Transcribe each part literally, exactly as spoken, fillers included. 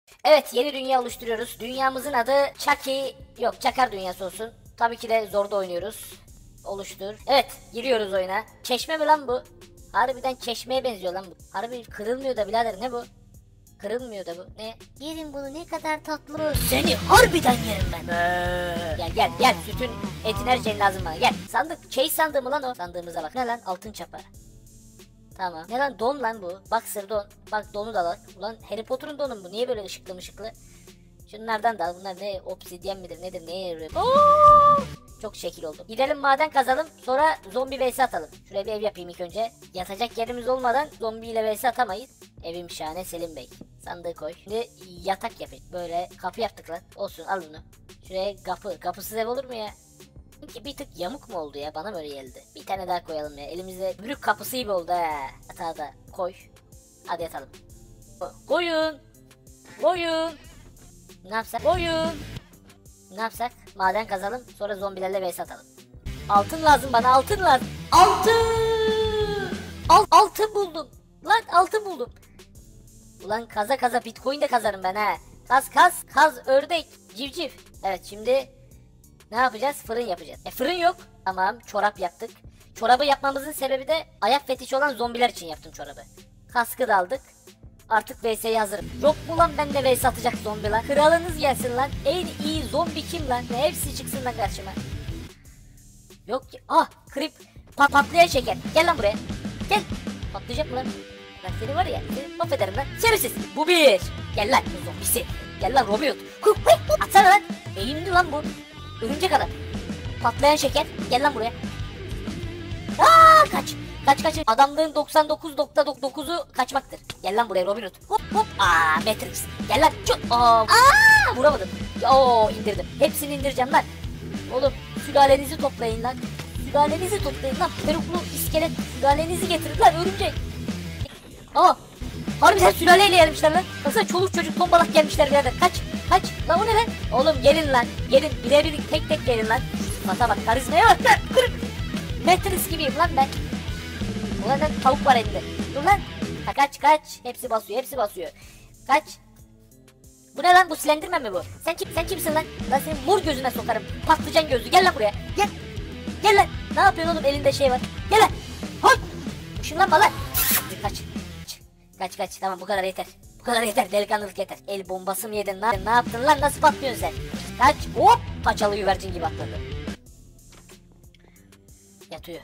Evet, yeni dünya oluşturuyoruz. Dünyamızın adı Chucky, yok Çakar dünyası olsun. Tabii ki de zorda oynuyoruz. Oluştur. Evet, giriyoruz oyuna. Çeşme mi lan bu? Harbiden çeşmeye benziyor lan bu. Harbi kırılmıyor da birader, ne bu? Kırılmıyor da bu. Ne? Yerim bunu, ne kadar tatlı. Seni harbiden yerim ben. Ee. Gel gel gel, sütün etin her şeyin lazım bana, gel. Sandık, şey sandığı mı lan o? Sandığımıza bak. Ne lan, altın çapa. Tamam. Ne lan, don lan bu. Bak sır don. Bak donu da bak. Ulan Harry Potter'ın donu bu. Niye böyle ışıklı mışıklı? Şunlardan da al. Bunlar ne? Obsidyen midir nedir? Neye yarıyor? Oo! Çok şekil oldu. Gidelim maden kazalım. Sonra zombi vs atalım. Şuraya bir ev yapayım ilk önce. Yatacak yerimiz olmadan zombiyle vs atamayız. Evim şahane Selim Bey. Sandığı koy. Şimdi yatak yapayım. Böyle kapı yaptık lan. Olsun, al bunu. Şuraya kapı. Kapısız ev olur mu ya? Çünkü bir tık yamuk mu oldu ya? Bana böyle geldi. Bir tane daha koyalım ya. Elimizde bürük kapısı gibi oldu he. Yatağı da koy. Hadi yatalım. Koyun. Koyun. Ne yapsak? Koyun. Ne yapsak? Maden kazalım. Sonra zombilerle vs atalım. Altın lazım bana. Altın lazım. Altın. Al altın buldum. Lan altın buldum. Ulan kaza kaza bitcoin de kazarım ben ha. Kaz kaz. Kaz ördek. Civciv. Evet, şimdi ne yapacağız? Fırın yapacağız. E fırın yok. Tamam, çorap yaptık. Çorabı yapmamızın sebebi de ayak fetişi olan zombiler için yaptım çorabı. Kaskı da aldık. Artık vs'ye hazırım. Yok mu lan bende vs atacak zombi lan? Kralınız gelsin lan. En iyi zombi kim lan? Ne, hepsi çıksın lan karşıma. Yok ki. Ah, krip. Pat patlayan şeker. Gel lan buraya. Gel. Patlayacak mı lan? Lan seni var ya. Seni mahvederim lan. Şerefsiz. Bu bir. Gel lan zombisi. Gel lan Robot. Atsana lan. Eğimli lan bu. Örümcek adam. Patlayan şeker. Gel lan buraya. Aa, kaç. Kaç kaç. Adamlığın doksan dokuz nokta dokuzu kaçmaktır. Gel lan buraya Robin Hood. Hop hop. Aa, Matrix. Gel lan. Çut. Aa, aa, vuramadım. Oo, indirdim. Hepsini indireceğim lan. Oğlum sülalenizi toplayın lan. Sülalenizi toplayın lan. Peruklu iskelet sülalenizi getirin lan örümcek. Aa, harbiden sülaleyle gelmişler lan. Baksana, çoluk çocuk tombalak gelmişler birader. Kaç. Kaç. Lan o ne lan? Oğlum gelin lan. Gelin. Birebir tek tek gelin lan. Sıfata bak. Karizmaya bak lan. Kırık. Matrix gibiyim lan ben. Ulan lan, tavuk var elinde. Dur lan. Ha, kaç kaç. Hepsi basıyor. Hepsi basıyor. Kaç. Bu ne lan? Bu Slenderman mi bu? Sen kim? Sen kimsin lan? Lan senin mor gözüne sokarım. Patlıcan gözlü. Gel lan buraya. Gel. Gel lan. Ne yapıyorsun oğlum? Elinde şey var. Gel lan. Hop. Işınlanma lan. Kaç. Kaç kaç. Tamam, bu kadar yeter. Bu kadar yeter. Delikanlılık yeter. El bombası mı yedin lan? Ne yaptın lan? Nasıl patlıyorsun sen? Kaç. Hop. Paçalı güvercin gibi atladı. Yatıyor.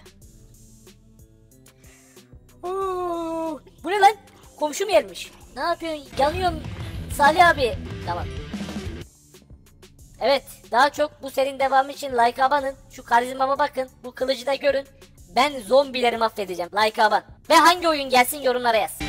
Oo, bu ne lan? Komşum gelmiş. Ne yapıyorsun? Yanıyorum Salih abi. Tamam. Evet, daha çok bu serinin devamı için like abanın. Şu karizmama bakın. Bu kılıcı da görün. Ben zombileri mahvedeceğim. Like aban. Ve hangi oyun gelsin yorumlara yaz.